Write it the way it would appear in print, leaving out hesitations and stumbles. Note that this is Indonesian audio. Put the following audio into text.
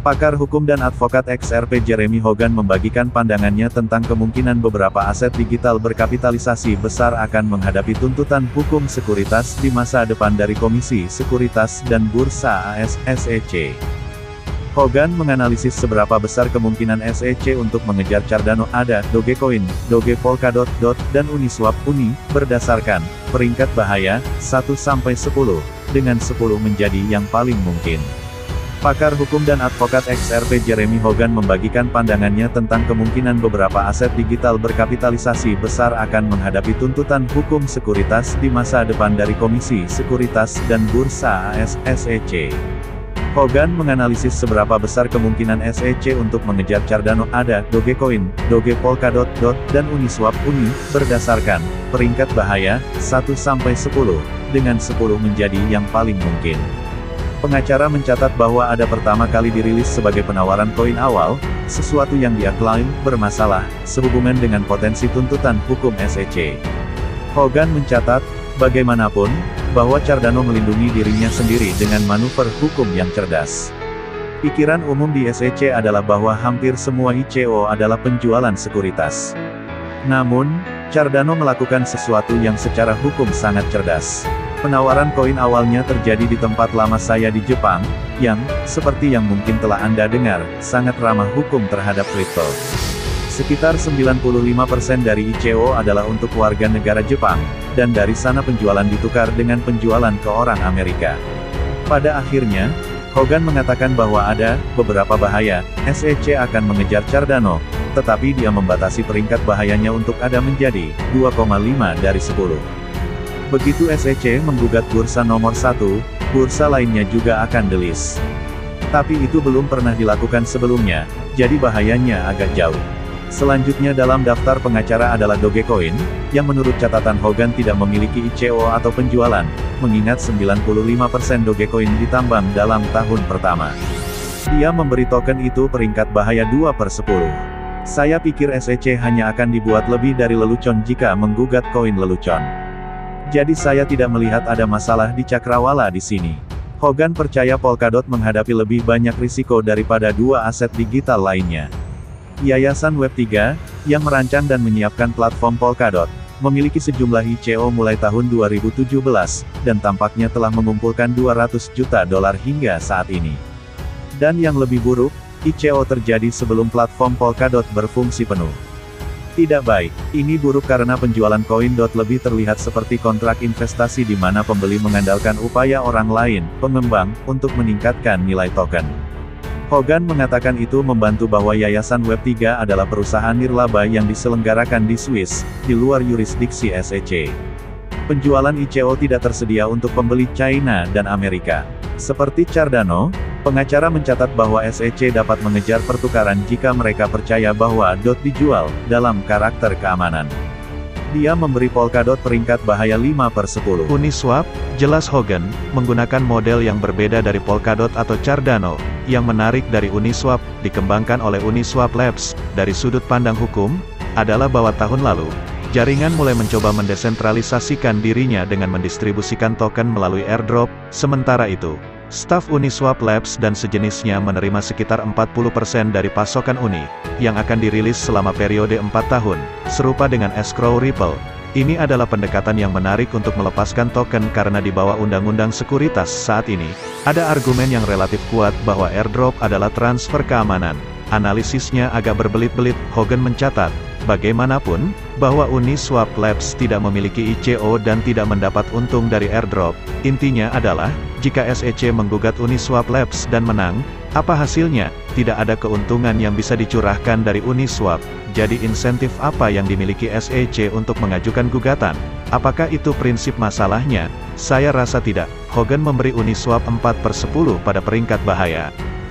Pakar hukum dan advokat XRP Jeremy Hogan membagikan pandangannya tentang kemungkinan beberapa aset digital berkapitalisasi besar akan menghadapi tuntutan hukum sekuritas di masa depan dari Komisi Sekuritas dan Bursa AS, SEC. Hogan menganalisis seberapa besar kemungkinan SEC untuk mengejar Cardano, ADA, Dogecoin, Doge, Polkadot, DOT, dan Uniswap, UNI, berdasarkan peringkat bahaya 1-10, dengan 10 menjadi yang paling mungkin. Pakar hukum dan advokat XRP Jeremy Hogan membagikan pandangannya tentang kemungkinan beberapa aset digital berkapitalisasi besar akan menghadapi tuntutan hukum sekuritas di masa depan dari Komisi Sekuritas dan Bursa AS, SEC. Hogan menganalisis seberapa besar kemungkinan SEC untuk mengejar Cardano, ADA, Dogecoin, Doge, Polkadot, DOT, dan Uniswap, UNI, berdasarkan peringkat bahaya 1-10, dengan 10 menjadi yang paling mungkin. Pengacara mencatat bahwa ada pertama kali dirilis sebagai penawaran koin awal, sesuatu yang dia klaim bermasalah, sehubungan dengan potensi tuntutan hukum SEC. Hogan mencatat, bagaimanapun, bahwa Cardano melindungi dirinya sendiri dengan manuver hukum yang cerdas. Pikiran umum di SEC adalah bahwa hampir semua ICO adalah penjualan sekuritas. Namun, Cardano melakukan sesuatu yang secara hukum sangat cerdas. Penawaran koin awalnya terjadi di tempat lama saya di Jepang, yang, seperti yang mungkin telah Anda dengar, sangat ramah hukum terhadap kripto. Sekitar 95% dari ICO adalah untuk warga negara Jepang, dan dari sana penjualan ditukar dengan penjualan ke orang Amerika. Pada akhirnya, Hogan mengatakan bahwa ada beberapa bahaya, SEC akan mengejar Cardano, tetapi dia membatasi peringkat bahayanya untuk ADA menjadi 2,5 dari 10. Begitu SEC menggugat bursa nomor 1, bursa lainnya juga akan delis. Tapi itu belum pernah dilakukan sebelumnya, jadi bahayanya agak jauh. Selanjutnya dalam daftar pengacara adalah Dogecoin, yang menurut catatan Hogan tidak memiliki ICO atau penjualan, mengingat 95% Dogecoin ditambang dalam tahun pertama. Dia memberi token itu peringkat bahaya 2/10. Saya pikir SEC hanya akan dibuat lebih dari lelucon jika menggugat koin lelucon. Jadi saya tidak melihat ada masalah di cakrawala di sini. Hogan percaya Polkadot menghadapi lebih banyak risiko daripada dua aset digital lainnya. Yayasan Web3, yang merancang dan menyiapkan platform Polkadot, memiliki sejumlah ICO mulai tahun 2017, dan tampaknya telah mengumpulkan $200 juta hingga saat ini. Dan yang lebih buruk, ICO terjadi sebelum platform Polkadot berfungsi penuh. Tidak baik, ini buruk karena penjualan koin DOT lebih terlihat seperti kontrak investasi di mana pembeli mengandalkan upaya orang lain, pengembang, untuk meningkatkan nilai token. Hogan mengatakan itu membantu bahwa Yayasan Web3 adalah perusahaan nirlaba yang diselenggarakan di Swiss, di luar yurisdiksi SEC. Penjualan ICO tidak tersedia untuk pembeli China dan Amerika. Seperti Cardano, pengacara mencatat bahwa SEC dapat mengejar pertukaran jika mereka percaya bahwa DOT dijual, dalam karakter keamanan. Dia memberi Polkadot peringkat bahaya 5/10. Uniswap, jelas Hogan, menggunakan model yang berbeda dari Polkadot atau Cardano. Yang menarik dari Uniswap, dikembangkan oleh Uniswap Labs, dari sudut pandang hukum, adalah bahwa tahun lalu, jaringan mulai mencoba mendesentralisasikan dirinya dengan mendistribusikan token melalui airdrop, sementara itu, staf Uniswap Labs dan sejenisnya menerima sekitar 40% dari pasokan Uni, yang akan dirilis selama periode 4 tahun, serupa dengan escrow Ripple. Ini adalah pendekatan yang menarik untuk melepaskan token karena di bawah undang-undang sekuritas saat ini, ada argumen yang relatif kuat bahwa airdrop adalah transfer keamanan. Analisisnya agak berbelit-belit, Hogan mencatat, bagaimanapun, bahwa Uniswap Labs tidak memiliki ICO dan tidak mendapat untung dari airdrop. Intinya adalah, jika SEC menggugat Uniswap Labs dan menang, apa hasilnya? Tidak ada keuntungan yang bisa dicurahkan dari Uniswap. Jadi insentif apa yang dimiliki SEC untuk mengajukan gugatan? Apakah itu prinsip masalahnya? Saya rasa tidak. Hogan memberi Uniswap 4/10 pada peringkat bahaya.